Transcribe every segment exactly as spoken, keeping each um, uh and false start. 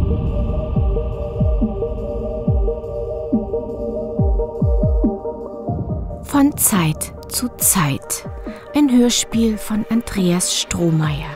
Von Zeit zu Zeit. Ein Hörspiel von Andreas Strohmeier.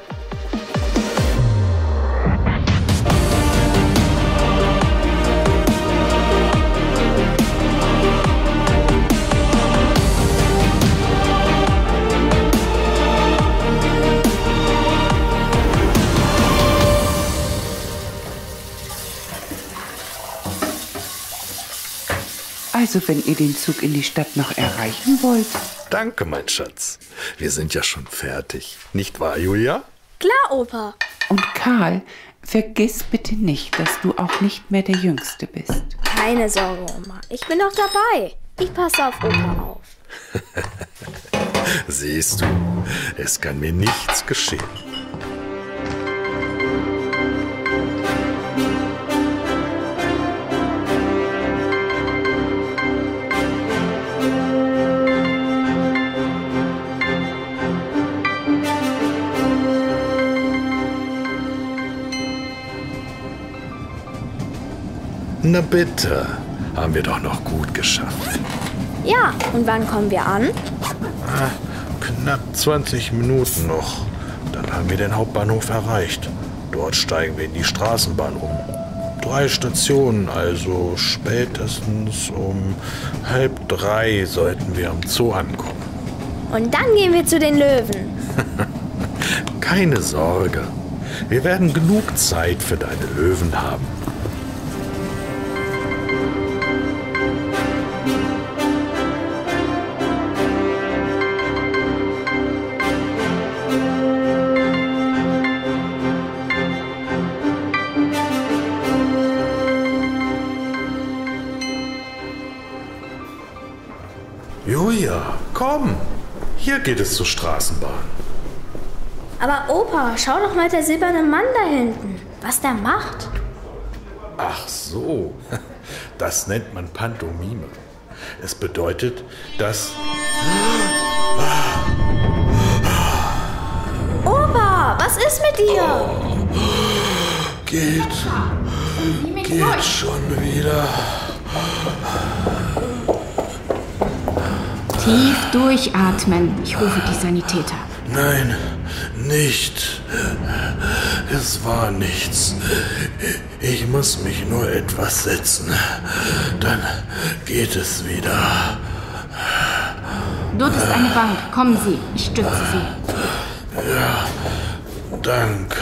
Also, wenn ihr den Zug in die Stadt noch erreichen wollt. Danke, mein Schatz. Wir sind ja schon fertig. Nicht wahr, Julia? Klar, Opa. Und Karl, vergiss bitte nicht, dass du auch nicht mehr der Jüngste bist. Keine Sorge, Oma. Ich bin doch dabei. Ich passe auf Opa auf. Siehst du, es kann mir nichts geschehen. Na bitte, haben wir doch noch gut geschafft. Ja, und wann kommen wir an? Ah, knapp zwanzig Minuten noch. Dann haben wir den Hauptbahnhof erreicht. Dort steigen wir in die Straßenbahn um. Drei Stationen, also spätestens um halb drei sollten wir am Zoo ankommen. Und dann gehen wir zu den Löwen. Keine Sorge, wir werden genug Zeit für deine Löwen haben. Julia, komm. Hier geht es zur Straßenbahn. Aber Opa, schau doch mal der silberne Mann da hinten. Was der macht. Ach so, das nennt man Pantomime. Es bedeutet, dass... Opa, was ist mit dir? Oh, geht, geht schon wieder. Tief durchatmen. Ich rufe die Sanitäter. Nein, nicht. Es war nichts. Ich muss mich nur etwas setzen. Dann geht es wieder. Dort ist eine Bank. Kommen Sie, ich stütze Sie. Ja, danke.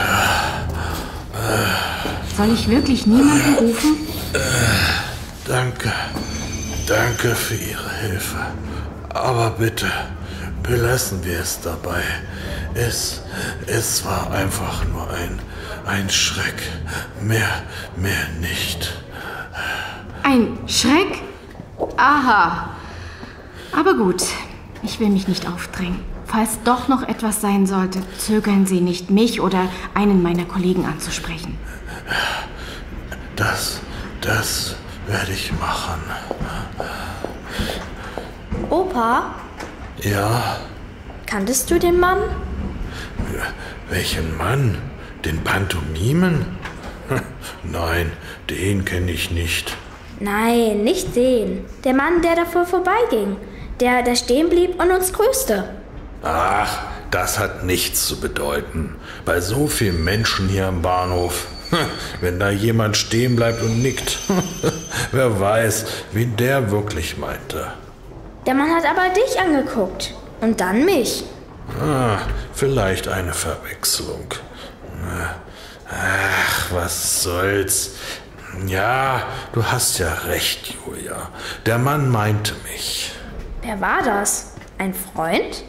Soll ich wirklich niemanden rufen? Danke. Danke für Ihre Hilfe. Aber bitte, belassen wir es dabei. Es, es war einfach nur ein, ein Schreck. Mehr, mehr nicht. Ein Schreck? Aha. Aber gut, ich will mich nicht aufdrängen. Falls doch noch etwas sein sollte, zögern Sie nicht, mich oder einen meiner Kollegen anzusprechen. Das, das werde ich machen. Opa? Ja? Kanntest du den Mann? Welchen Mann? Den Pantomimen? Nein, den kenne ich nicht. Nein, nicht den. Der Mann, der davor vorbeiging. Der, der stehen blieb und uns grüßte. Ach, das hat nichts zu bedeuten. Bei so vielen Menschen hier am Bahnhof. Wenn da jemand stehen bleibt und nickt. Wer weiß, wen der wirklich meinte. Der Mann hat aber dich angeguckt. Und dann mich. Ah, vielleicht eine Verwechslung. Ach, was soll's. Ja, du hast ja recht, Julia. Der Mann meinte mich. Wer war das? Ein Freund?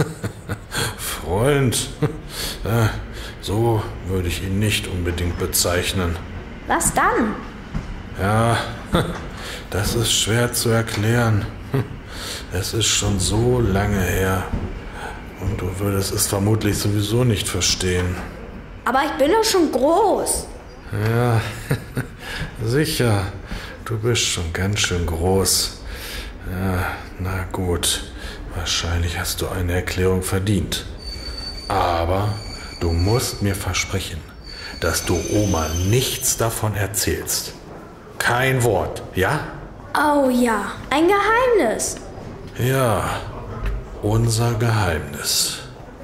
Freund? So würde ich ihn nicht unbedingt bezeichnen. Was dann? Ja, das ist schwer zu erklären. Es ist schon so lange her. Und du würdest es vermutlich sowieso nicht verstehen. Aber ich bin doch schon groß. Ja, sicher. Du bist schon ganz schön groß. Ja, na gut. Wahrscheinlich hast du eine Erklärung verdient. Aber du musst mir versprechen, dass du Oma nichts davon erzählst. Kein Wort, ja? Oh ja, ein Geheimnis. Ja, unser Geheimnis.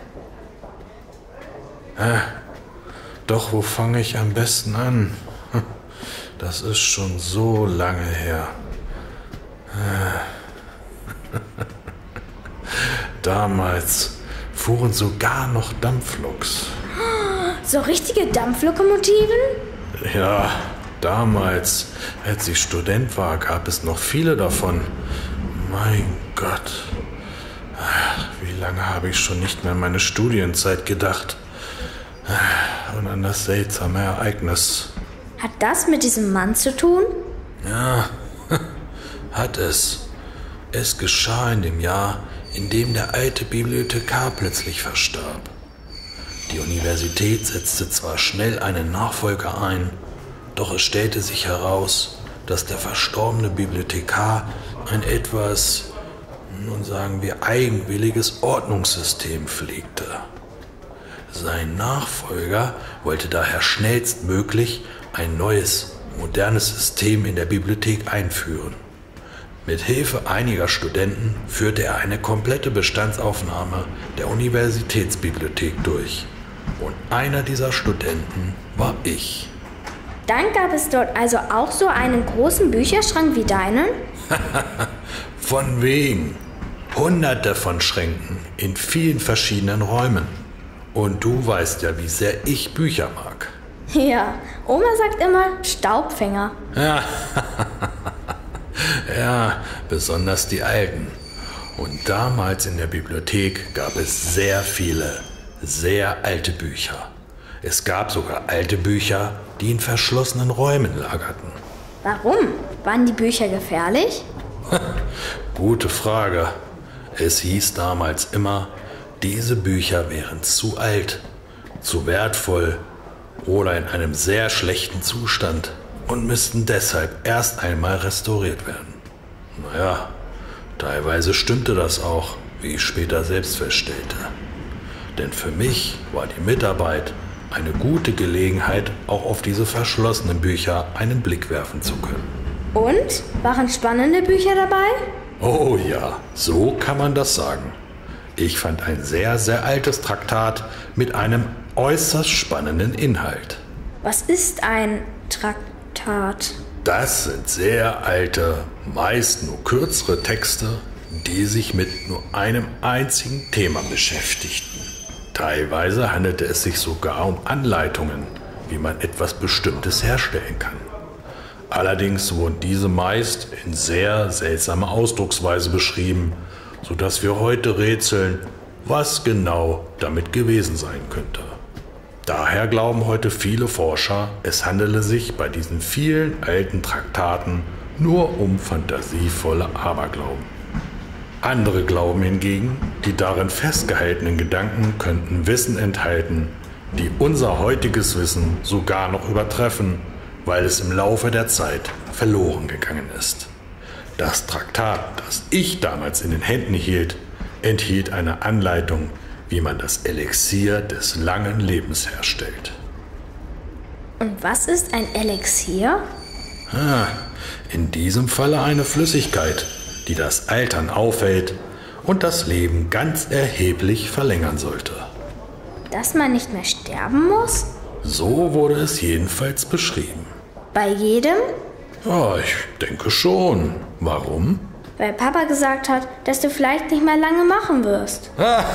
Äh, doch wo fange ich am besten an? Das ist schon so lange her. Äh. Damals fuhren sogar noch Dampfloks. So richtige Dampflokomotiven? Ja, damals, als ich Student war, gab es noch viele davon. Mein Gott, wie lange habe ich schon nicht mehr an meine Studienzeit gedacht und an das seltsame Ereignis. Hat das mit diesem Mann zu tun? Ja, hat es. Es geschah in dem Jahr, in dem der alte Bibliothekar plötzlich verstarb. Die Universität setzte zwar schnell einen Nachfolger ein, doch es stellte sich heraus, dass der verstorbene Bibliothekar ein etwas, nun sagen wir, eigenwilliges Ordnungssystem pflegte. Sein Nachfolger wollte daher schnellstmöglich ein neues, modernes System in der Bibliothek einführen. Mit Hilfe einiger Studenten führte er eine komplette Bestandsaufnahme der Universitätsbibliothek durch. Und einer dieser Studenten war ich. Dann gab es dort also auch so einen großen Bücherschrank wie deinen? Von wegen. Hunderte von Schränken in vielen verschiedenen Räumen. Und du weißt ja, wie sehr ich Bücher mag. Ja, Oma sagt immer Staubfänger. Ja, ja, besonders die alten. Und damals in der Bibliothek gab es sehr viele, sehr alte Bücher. Es gab sogar alte Bücher, die in verschlossenen Räumen lagerten. Warum? Waren die Bücher gefährlich? Gute Frage. Es hieß damals immer, diese Bücher wären zu alt, zu wertvoll oder in einem sehr schlechten Zustand und müssten deshalb erst einmal restauriert werden. Naja, teilweise stimmte das auch, wie ich später selbst feststellte. Denn für mich war die Mitarbeit eine gute Gelegenheit, auch auf diese verschlossenen Bücher einen Blick werfen zu können. Und? Waren spannende Bücher dabei? Oh ja, so kann man das sagen. Ich fand ein sehr, sehr altes Traktat mit einem äußerst spannenden Inhalt. Was ist ein Traktat? Das sind sehr alte, meist nur kürzere Texte, die sich mit nur einem einzigen Thema beschäftigten. Teilweise handelte es sich sogar um Anleitungen, wie man etwas Bestimmtes herstellen kann. Allerdings wurden diese meist in sehr seltsamer Ausdrucksweise beschrieben, sodass wir heute rätseln, was genau damit gewesen sein könnte. Daher glauben heute viele Forscher, es handele sich bei diesen vielen alten Traktaten nur um fantasievolle Aberglauben. Andere glauben hingegen, die darin festgehaltenen Gedanken könnten Wissen enthalten, die unser heutiges Wissen sogar noch übertreffen, weil es im Laufe der Zeit verloren gegangen ist. Das Traktat, das ich damals in den Händen hielt, enthielt eine Anleitung, wie man das Elixier des langen Lebens herstellt. Und was ist ein Elixier? Ah, in diesem Falle eine Flüssigkeit, die das Altern aufhält und das Leben ganz erheblich verlängern sollte. Dass man nicht mehr sterben muss? So wurde es jedenfalls beschrieben. Bei jedem? Ja, ich denke schon. Warum? Weil Papa gesagt hat, dass du vielleicht nicht mehr lange machen wirst.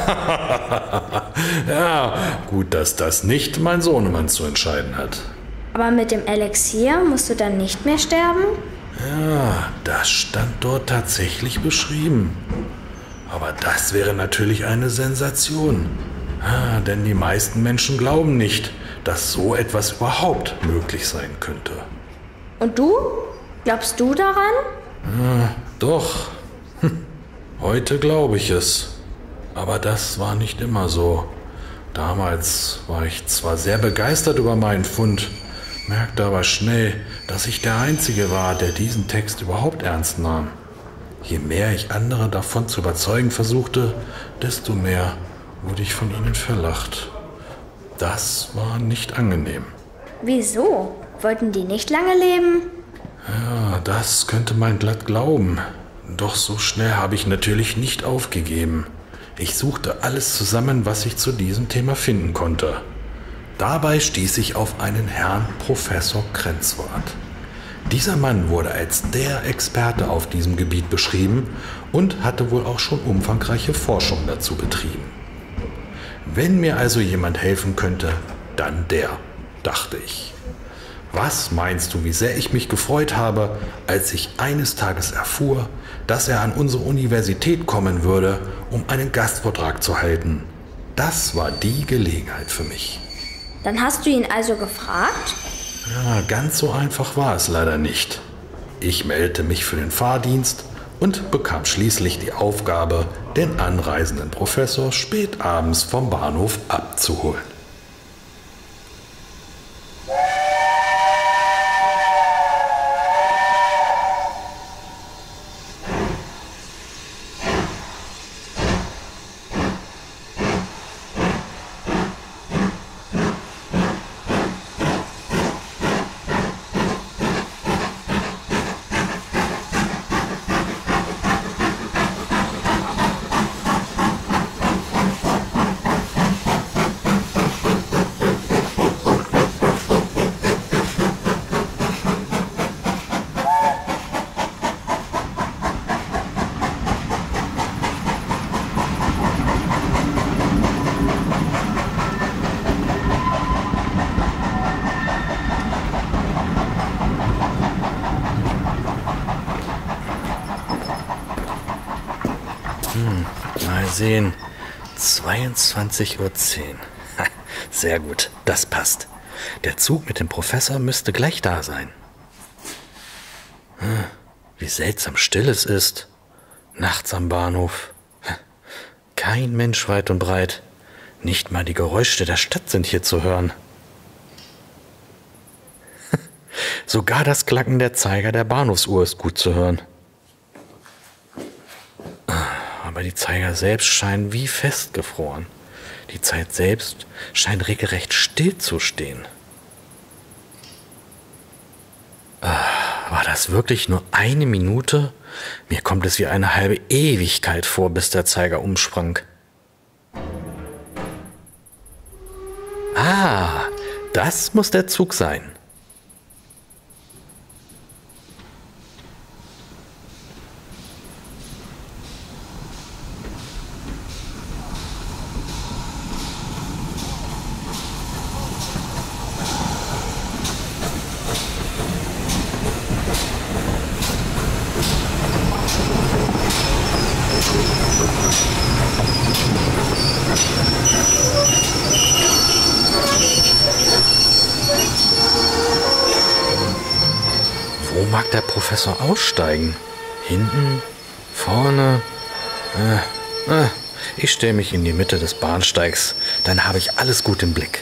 Ja, gut, dass das nicht mein Sohnemann zu entscheiden hat. Aber mit dem Elixier musst du dann nicht mehr sterben? Ja, das stand dort tatsächlich beschrieben. Aber das wäre natürlich eine Sensation. Ja, denn die meisten Menschen glauben nicht, dass so etwas überhaupt möglich sein könnte. Und du? Glaubst du daran? Ja, doch. Hm. Heute glaube ich es. Aber das war nicht immer so. Damals war ich zwar sehr begeistert über meinen Fund, merkte aber schnell, dass ich der Einzige war, der diesen Text überhaupt ernst nahm. Je mehr ich andere davon zu überzeugen versuchte, desto mehr wurde ich von ihnen verlacht. Das war nicht angenehm. Wieso? Wollten die nicht lange leben? Ja, das könnte man glatt glauben. Doch so schnell habe ich natürlich nicht aufgegeben. Ich suchte alles zusammen, was ich zu diesem Thema finden konnte. Dabei stieß ich auf einen Herrn Professor Krenzwart. Dieser Mann wurde als der Experte auf diesem Gebiet beschrieben und hatte wohl auch schon umfangreiche Forschung dazu betrieben. Wenn mir also jemand helfen könnte, dann der, dachte ich. Was meinst du, wie sehr ich mich gefreut habe, als ich eines Tages erfuhr, dass er an unsere Universität kommen würde, um einen Gastvortrag zu halten? Das war die Gelegenheit für mich. Dann hast du ihn also gefragt? Ja, ganz so einfach war es leider nicht. Ich meldete mich für den Fahrdienst und bekam schließlich die Aufgabe, den anreisenden Professor spät abends vom Bahnhof abzuholen. Hm, mal sehen. zweiundzwanzig Uhr zehn. Sehr gut, das passt. Der Zug mit dem Professor müsste gleich da sein. Hm, wie seltsam still es ist. Nachts am Bahnhof. Kein Mensch weit und breit. Nicht mal die Geräusche der Stadt sind hier zu hören. Sogar das Klacken der Zeiger der Bahnhofsuhr ist gut zu hören. Aber die Zeiger selbst scheinen wie festgefroren. Die Zeit selbst scheint regelrecht still zu stehen. War das wirklich nur eine Minute? Mir kommt es wie eine halbe Ewigkeit vor, bis der Zeiger umsprang. Ah, das muss der Zug sein. Wo mag der Professor aussteigen? Hinten? Vorne? Äh, äh, ich stelle mich in die Mitte des Bahnsteigs. Dann habe ich alles gut im Blick.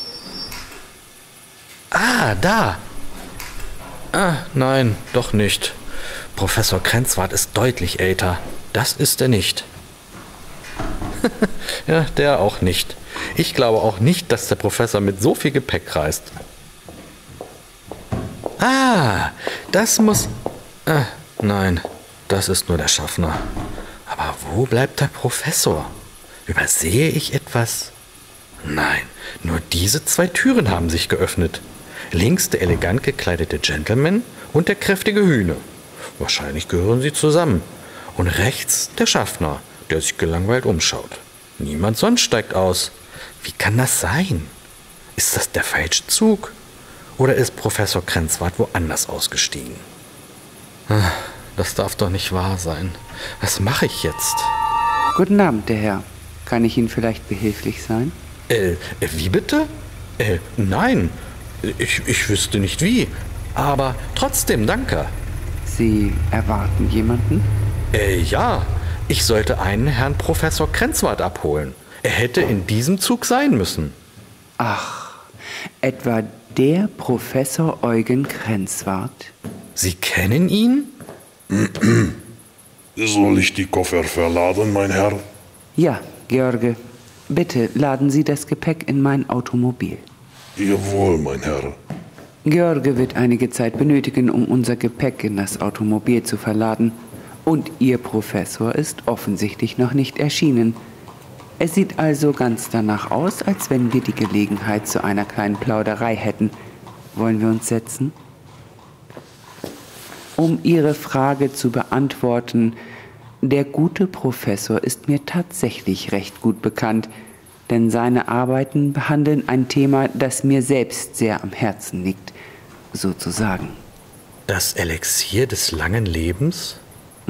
Ah, da! Ah, nein, doch nicht. Professor Krenzwart ist deutlich älter. Das ist er nicht. Ja, der auch nicht. Ich glaube auch nicht, dass der Professor mit so viel Gepäck reist. Ah, das muss... Äh, nein, das ist nur der Schaffner. Aber wo bleibt der Professor? Übersehe ich etwas? Nein, nur diese zwei Türen haben sich geöffnet. Links der elegant gekleidete Gentleman und der kräftige Hühne. Wahrscheinlich gehören sie zusammen. Und rechts der Schaffner, der sich gelangweilt umschaut. Niemand sonst steigt aus. Wie kann das sein? Ist das der falsche Zug? Oder ist Professor Krenzwart woanders ausgestiegen? Das darf doch nicht wahr sein. Was mache ich jetzt? Guten Abend, der Herr. Kann ich Ihnen vielleicht behilflich sein? Äh, wie bitte? Äh, nein. Ich, ich wüsste nicht wie. Aber trotzdem, danke. Sie erwarten jemanden? Äh, ja. Ich sollte einen Herrn Professor Krenzwart abholen. Er hätte in diesem Zug sein müssen. Ach, etwa der Professor Eugen Krenzwart? Sie kennen ihn? Soll ich die Koffer verladen, mein Herr? Ja, George. Bitte laden Sie das Gepäck in mein Automobil. Jawohl, mein Herr. George wird einige Zeit benötigen, um unser Gepäck in das Automobil zu verladen. Und Ihr Professor ist offensichtlich noch nicht erschienen. Es sieht also ganz danach aus, als wenn wir die Gelegenheit zu einer kleinen Plauderei hätten. Wollen wir uns setzen? Um Ihre Frage zu beantworten, der gute Professor ist mir tatsächlich recht gut bekannt, denn seine Arbeiten behandeln ein Thema, das mir selbst sehr am Herzen liegt, sozusagen. Das Elixier des langen Lebens?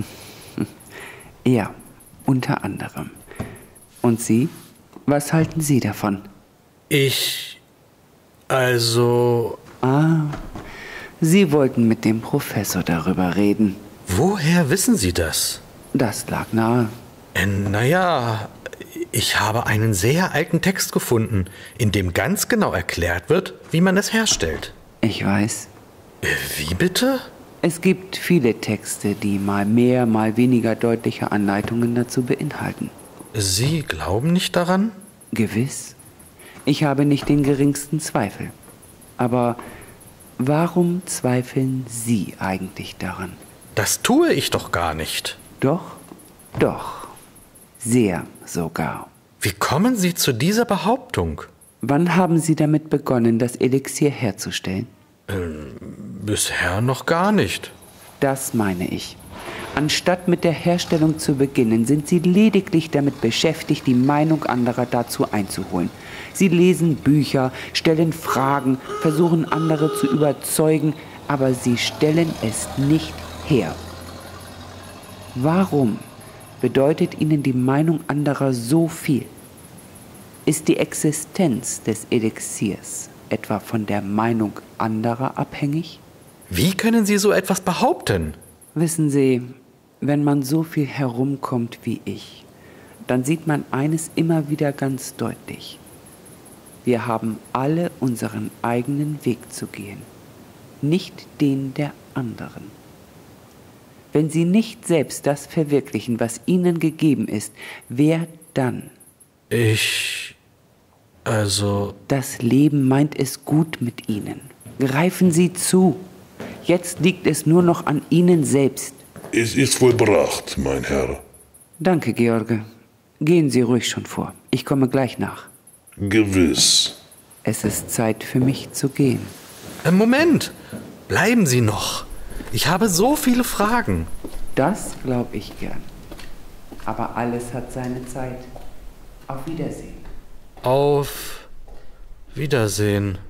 Ja, unter anderem. Und Sie? Was halten Sie davon? Ich... also... Ah, Sie wollten mit dem Professor darüber reden. Woher wissen Sie das? Das lag nahe. Äh, naja, ich habe einen sehr alten Text gefunden, in dem ganz genau erklärt wird, wie man es herstellt. Ich weiß. Äh, wie bitte? Es gibt viele Texte, die mal mehr, mal weniger deutliche Anleitungen dazu beinhalten. Sie glauben nicht daran? Gewiss. Ich habe nicht den geringsten Zweifel. Aber warum zweifeln Sie eigentlich daran? Das tue ich doch gar nicht. Doch, doch. Sehr sogar. Wie kommen Sie zu dieser Behauptung? Wann haben Sie damit begonnen, das Elixier herzustellen? Ähm, bisher noch gar nicht. Das meine ich. Anstatt mit der Herstellung zu beginnen, sind Sie lediglich damit beschäftigt, die Meinung anderer dazu einzuholen. Sie lesen Bücher, stellen Fragen, versuchen andere zu überzeugen, aber Sie stellen es nicht her. Warum bedeutet Ihnen die Meinung anderer so viel? Ist die Existenz des Elixiers etwa von der Meinung anderer abhängig? Wie können Sie so etwas behaupten? Wissen Sie, wenn man so viel herumkommt wie ich, dann sieht man eines immer wieder ganz deutlich. Wir haben alle unseren eigenen Weg zu gehen, nicht den der anderen. Wenn Sie nicht selbst das verwirklichen, was Ihnen gegeben ist, wer dann? Ich... also... Das Leben meint es gut mit Ihnen. Greifen Sie zu. Jetzt liegt es nur noch an Ihnen selbst. Es ist vollbracht, mein Herr. Danke, George. Gehen Sie ruhig schon vor. Ich komme gleich nach. Gewiss. Es ist Zeit für mich zu gehen. Moment! Bleiben Sie noch. Ich habe so viele Fragen. Das glaube ich gern. Aber alles hat seine Zeit. Auf Wiedersehen. Auf Wiedersehen.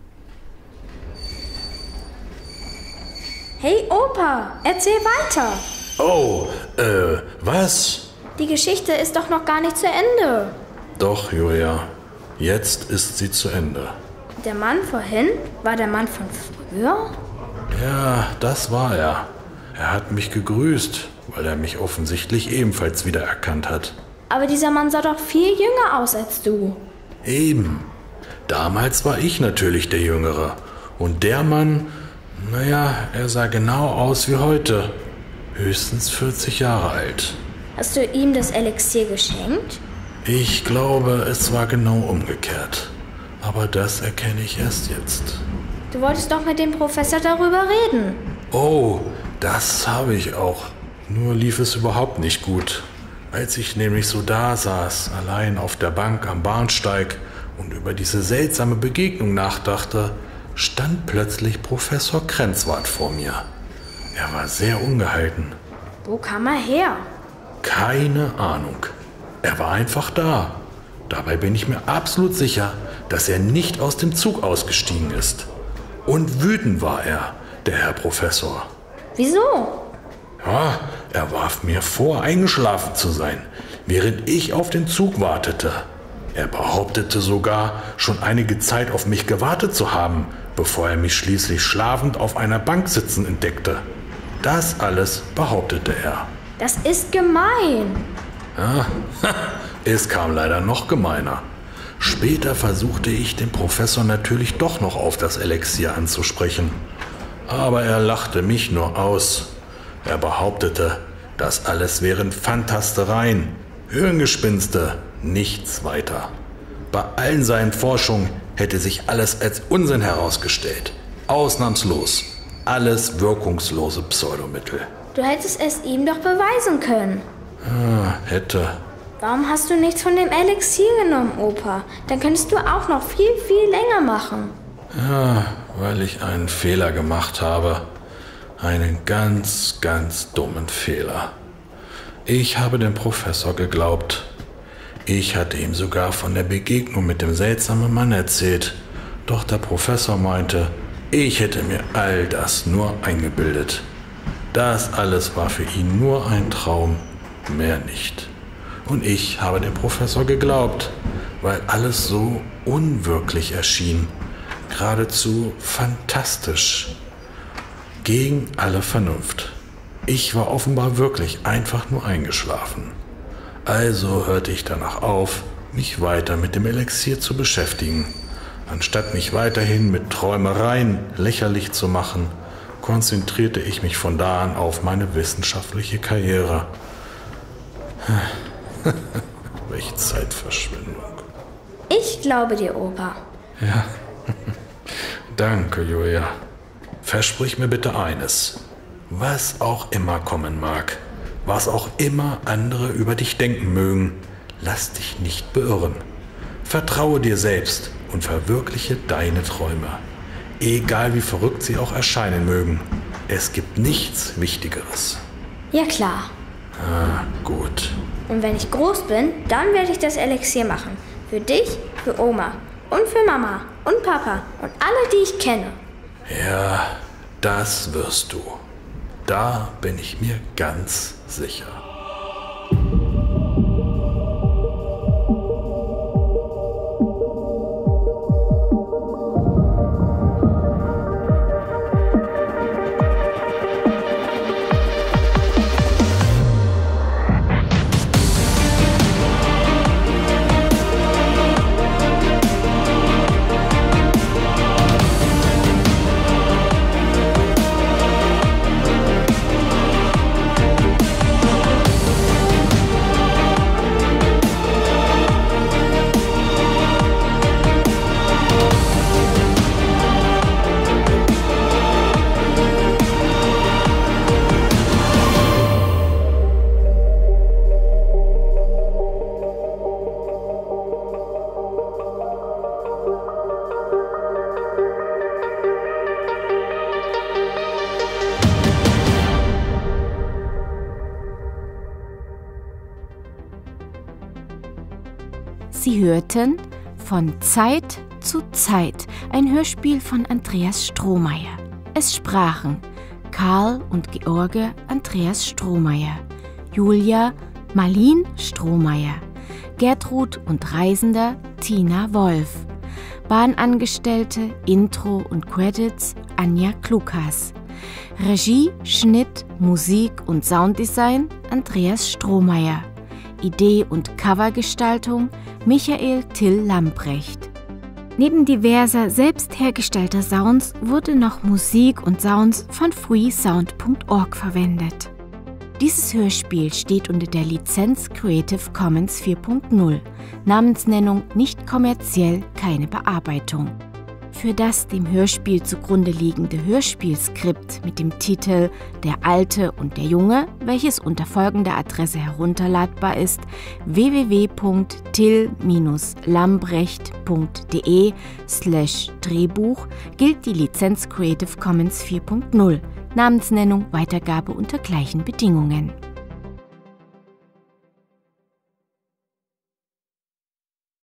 Hey Opa, erzähl weiter. Oh, äh, was? Die Geschichte ist doch noch gar nicht zu Ende. Doch, Julia. Jetzt ist sie zu Ende. Der Mann vorhin war der Mann von früher? Ja, das war er. Er hat mich gegrüßt, weil er mich offensichtlich ebenfalls wiedererkannt hat. Aber dieser Mann sah doch viel jünger aus als du. Eben. Damals war ich natürlich der Jüngere. Und der Mann, naja, er sah genau aus wie heute. Höchstens vierzig Jahre alt. Hast du ihm das Elixier geschenkt? Ich glaube, es war genau umgekehrt. Aber das erkenne ich erst jetzt. Du wolltest doch mit dem Professor darüber reden. Oh, das habe ich auch. Nur lief es überhaupt nicht gut. Als ich nämlich so da saß, allein auf der Bank am Bahnsteig und über diese seltsame Begegnung nachdachte, stand plötzlich Professor Krenzwart vor mir. Er war sehr ungehalten. Wo kam er her? Keine Ahnung. Er war einfach da. Dabei bin ich mir absolut sicher, dass er nicht aus dem Zug ausgestiegen ist. Und wütend war er, der Herr Professor. Wieso? Ja, er warf mir vor, eingeschlafen zu sein, während ich auf den Zug wartete. Er behauptete sogar, schon einige Zeit auf mich gewartet zu haben, bevor er mich schließlich schlafend auf einer Bank sitzen entdeckte. Das alles behauptete er. Das ist gemein. Ja, es kam leider noch gemeiner. Später versuchte ich den Professor natürlich doch noch auf das Elixier anzusprechen. Aber er lachte mich nur aus. Er behauptete, das alles wären Fantastereien, Hirngespinste, nichts weiter. Bei allen seinen Forschungen hätte sich alles als Unsinn herausgestellt. Ausnahmslos. Alles wirkungslose Pseudomittel. Du hättest es ihm doch beweisen können. Ah, hätte. Warum hast du nichts von dem Elixier genommen, Opa? Dann könntest du auch noch viel, viel länger machen. Ja, weil ich einen Fehler gemacht habe. Einen ganz, ganz dummen Fehler. Ich habe dem Professor geglaubt. Ich hatte ihm sogar von der Begegnung mit dem seltsamen Mann erzählt. Doch der Professor meinte, ich hätte mir all das nur eingebildet. Das alles war für ihn nur ein Traum, mehr nicht. Und ich habe dem Professor geglaubt, weil alles so unwirklich erschien. Geradezu fantastisch. Gegen alle Vernunft. Ich war offenbar wirklich einfach nur eingeschlafen. Also hörte ich danach auf, mich weiter mit dem Elixier zu beschäftigen. Anstatt mich weiterhin mit Träumereien lächerlich zu machen, konzentrierte ich mich von da an auf meine wissenschaftliche Karriere. Welche Zeitverschwendung. Ich glaube dir, Opa. Ja, danke, Julia. Versprich mir bitte eines. Was auch immer kommen mag, was auch immer andere über dich denken mögen, lass dich nicht beirren. Vertraue dir selbst und verwirkliche deine Träume. Egal wie verrückt sie auch erscheinen mögen. Es gibt nichts Wichtigeres. Ja, klar. Ah, gut. Und wenn ich groß bin, dann werde ich das Elixier machen. Für dich, für Oma und für Mama und Papa und alle, die ich kenne. Ja, das wirst du. Da bin ich mir ganz sicher. Sie hörten Von Zeit zu Zeit, ein Hörspiel von Andreas Strohmeier. Es sprachen Karl und George Andreas Strohmeier, Julia Marlin Strohmeier, Gertrud und Reisender Tina Wolf, Bahnangestellte, Intro und Credits Anja Klukas, Regie, Schnitt, Musik und Sounddesign Andreas Strohmeier, Idee und Covergestaltung Michael Till Lambrecht. Neben diverser selbst hergestellter Sounds wurde noch Musik und Sounds von freesound punkt org verwendet. Dieses Hörspiel steht unter der Lizenz Creative Commons vier punkt null, Namensnennung nicht kommerziell, keine Bearbeitung. Für das dem Hörspiel zugrunde liegende Hörspielskript mit dem Titel Der Alte und der Junge, welches unter folgender Adresse herunterladbar ist, w w w punkt till lambrecht punkt de slash Drehbuch, gilt die Lizenz Creative Commons vier punkt null, Namensnennung, Weitergabe unter gleichen Bedingungen.